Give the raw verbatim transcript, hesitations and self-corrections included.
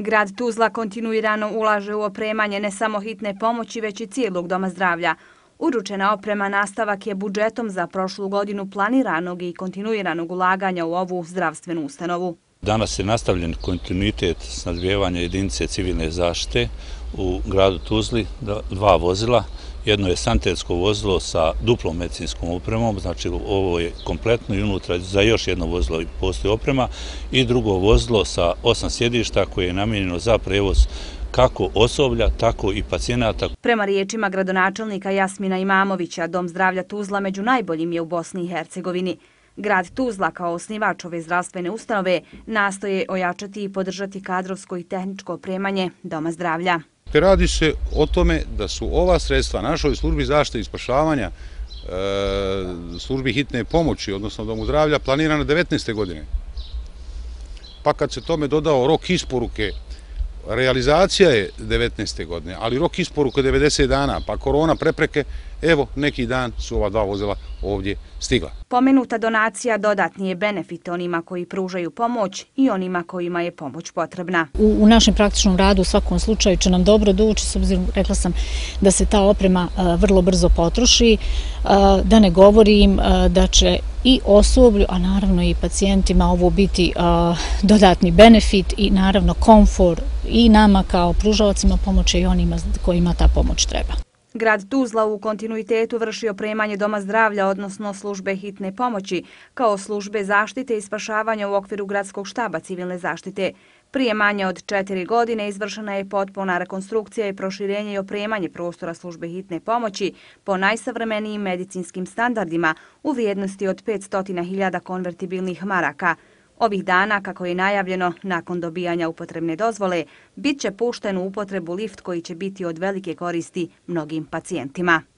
Grad Tuzla kontinuirano ulaže u opremanje ne samo hitne pomoći, već i cijelog doma zdravlja. Uručena oprema nastavak je budžetom za prošlu godinu planiranog i kontinuiranog ulaganja u ovu zdravstvenu ustanovu. Danas je nastavljen kontinuitet snabdijevanja jedinice civilne zaštite u gradu Tuzli, dva vozila. Jedno je sanitetsko vozilo sa duplom medicinskom opremom, znači ovo je kompletno i unutra za još jedno vozilo postoji oprema, i drugo vozilo sa osam sjedišta koje je namijenjeno za prevoz kako osoblja, tako i pacijenata. Prema riječima gradonačelnika Jasmina Imamovića, Dom zdravlja Tuzla među najboljim je u Bosni i Hercegovini. Grad Tuzla kao osnivač ove zdravstvene ustanove nastoje ojačati i podržati kadrovsko i tehničko opremanje Doma zdravlja. Radi se o tome da su ova sredstva našoj službi zaštite i spašavanja, službi hitne pomoći, odnosno Domu zdravlja, planirana devetnaeste godine. Pa kad se tome dodao rok isporuke, realizacija je devetnaeste godine, ali rok isporuke devedeset dana, pa korona prepreke, evo neki dan su ova dva vozila ovdje stigla. Pomenuta donacija dodatni je benefit onima koji pružaju pomoć i onima kojima je pomoć potrebna. U, u našem praktičnom radu u svakom slučaju će nam dobro doći, s obzirom, rekla sam, da se ta oprema a, vrlo brzo potroši, a, da ne govorim a, da će i osoblju, a naravno i pacijentima ovo biti a, dodatni benefit i naravno komfor i nama kao pružavacima pomoći i onima kojima ta pomoć treba. Grad Tuzla u kontinuitetu vrši opremanje Doma zdravlja, odnosno službe hitne pomoći, kao službe zaštite i spašavanja u okviru gradskog štaba civilne zaštite. Prije manje od četiri godine izvršena je potpuna rekonstrukcija i proširenje i opremanje prostora službe hitne pomoći po najsavremenijim medicinskim standardima u vrijednosti od petsto hiljada konvertibilnih maraka. Ovih dana, kako je najavljeno, nakon dobijanja upotrebne dozvole, bit će pušten u upotrebu lift koji će biti od velike koristi mnogim pacijentima.